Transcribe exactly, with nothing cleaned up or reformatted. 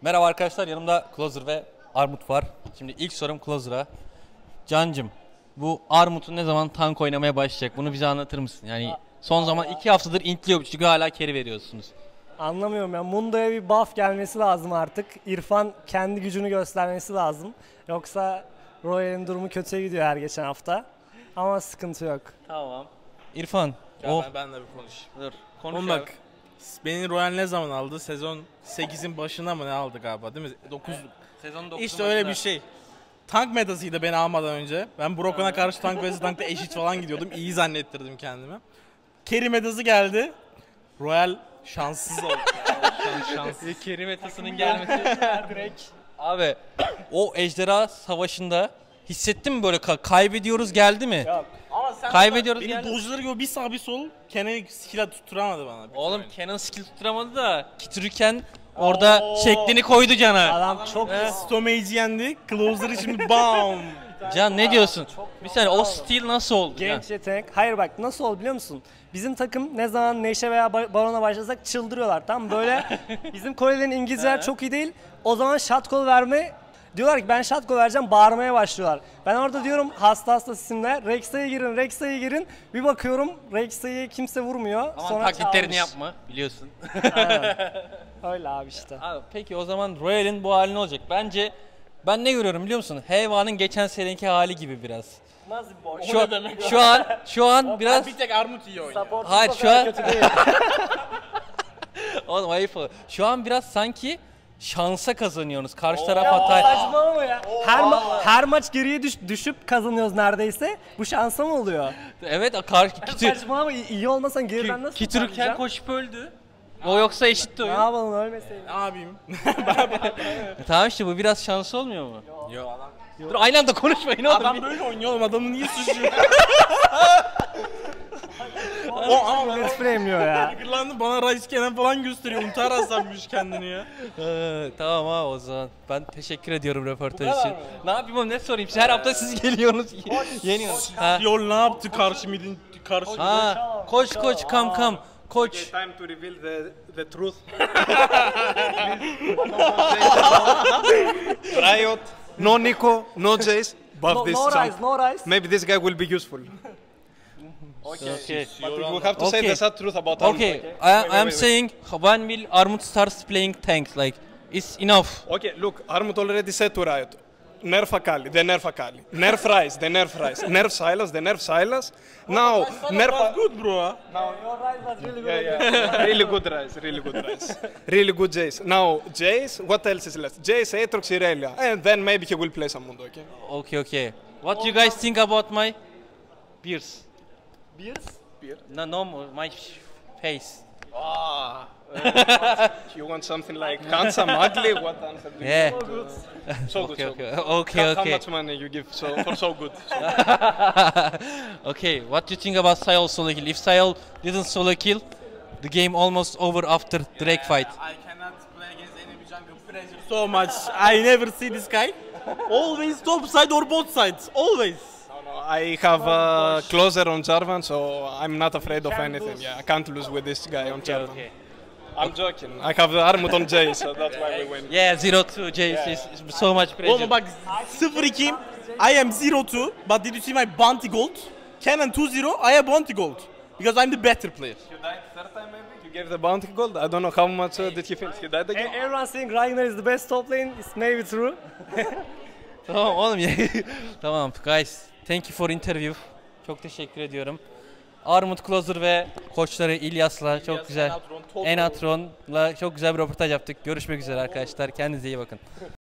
Merhaba arkadaşlar, yanımda Closer ve Armut var. Şimdi ilk sorum Closer'a. Cancım, bu Armut'un ne zaman tank oynamaya başlayacak? Bunu bize anlatır mısın? Yani son zaman iki haftadır intliyor çünkü hala carry veriyorsunuz. Anlamıyorum ya. Mundo'ya bir buff gelmesi lazım artık. İrfan kendi gücünü göstermesi lazım. Yoksa Royal'in durumu kötüye gidiyor her geçen hafta. Ama sıkıntı yok. Tamam. İrfan. Ya oh. ben, ben de bir konuş. Dur. Konuş Oğlum abi. bak, beni Royal ne zaman aldı? Sezon sekizin başında mı ne aldı galiba, değil mi? dokuz. Sezon dokuzun İşte öyle başında. bir şey. Tank metasıydı beni almadan önce. Ben Brokon'a karşı tank vs tankta eşit falan gidiyordum. İyi zannettirdim kendimi. Carry metası geldi. Royal şanssız oldu. Şans, şanssız. Carry metasının gelmesi. Direkt. Abi o ejderha savaşında hissettin mi böyle ka- kaybediyoruz geldi mi? Yok. Ama sen Kaybediyoruz benim geldi. dojları gibi bir sağ bir sol. Kenan'ı skill'e tutturamadı bana. Oğlum Canon skill tutturamadı da Kitruken orada Oo. şeklini koydu Can'a. Adam çok Stomage'i yendi. Closer'ı şimdi bam. Can ne diyorsun? Bir saniye o steal nasıl oldu? Can? genç yetenek. Hayır bak nasıl oldu biliyor musun? Bizim takım ne zaman Neşe veya Ba- Baron'a başlasak çıldırıyorlar. Tam böyle bizim Korelilerin İngilizceler çok iyi değil. O zaman shot call verme diyorlar ki ben shot call vereceğim, bağırmaya başlıyorlar. Ben orada diyorum hasta hasta sisimle Rek'Sai'ye girin, Rek'Sai'ye girin. Bir bakıyorum Rek'Sai'ye kimse vurmuyor. Ama Sonra taklitlerini çalmış. yapma biliyorsun. Aynen. Öyle abi işte. Abi, peki o zaman Royal'in bu hali ne olacak? Bence ben ne görüyorum biliyor musun? Heyva'nın geçen seneki hali gibi biraz. Nasıl boş? Şu, şu an şu an biraz Bir tek Armut iyi oynuyor. hayır O şu kadar an kötü değil. oğlum ayıp o. Şu an biraz sanki şansa kazanıyorsunuz. Karşı taraf hata. Saçmalama ya. Her, ma- her maç geriye düş- düşüp kazanıyoruz neredeyse. Bu şansa mı oluyor? Evet karşı Kitür Saçmalama, iyi iyi olmasan geriden nasıl Kitürken toparlayacağım? koşup öldü. O yoksa eşitti Ne oyun. yapalım ölmeseydin. Ne yapayım? E, tamam işte bu biraz şans olmuyor mu? Yo adam. Dur aynı anda konuşmayın oğlum. Adam böyle oynuyor oğlum, adamı niye suçluyor? o ama Net frameliyor ya. Gırlandı bana Rice Kenan falan gösteriyor. Untara sanmış kendini ya. Ee, tamam ha o zaman. Ben teşekkür ediyorum röportaj kadar için. mı? Ne yapayım oğlum ne sorayım? Her hafta siz geliyorsunuz. Yeniyorsunuz. Ha. Yol ne yaptı karşı midin karşı. Ha. Koç koç kam kam. Koç. Time to reveal the, the truth. Riot, no Nico, no Jace, buff No, this no champ. rise, no rise. Maybe this guy will be useful. Okay. But we have to say Okay. the sad truth about Armut. Okay. Wait, I, wait, I'm wait. saying when will Armut starts playing tanks like it's enough. Okay, look, Armut already said to Riot, nerf Akali, they nerf Akali. Nerf Ryze, they nerf Ryze. Nerf Sylas, they nerf Sylas. Now, nerf... Nerf good bro. Your rise was really good. Yeah, yeah. really good Ryze, really good Ryze. Really good Jace. Now, Jace, what else is left? Jace, Aatrox, Irelia. And then maybe he will play some Mundo, okay? Okay okay. What do you guys think about my beers? Beers? No no my face. Ah, you want something like handsome, ugly? What answer do you Yeah. want? So good, Okay so okay good. okay How- How okay. much money you give so, for so good? So Okay, what do you think about Sayol solo kill? If Sayol didn't solo kill, the game almost over after Drake fight. I cannot play against enemy jungle pressure so much. I never see this guy. Always top side or both sides. Always. No, I have a closer on Jarvan, so I'm not afraid of anything. Yeah, I can't lose with this guy on Jarvan. Okay. I'm joking. I have the Armut on Jay, so that's why we win. Yeah, zero two Jace is is so much pressure. Oğlum bak sıfır ikiyim. I am zero two. But did you see my bounty gold? Canon two zero. I have bounty gold. Because I'm the better player. You died third time maybe? You gave the bounty gold? I don't know how much uh, did he finish. He died again? Everyone saying Ragnar is the best top lane. It's maybe true. Tamam oğlum ya. Tamam guys. Thank you for interview. Çok teşekkür ediyorum. Armut Closer ve koçları İlyas'la çok güzel. Enatron, Toto. Enatron'la çok güzel bir röportaj yaptık. Görüşmek üzere arkadaşlar. Kendinize iyi bakın.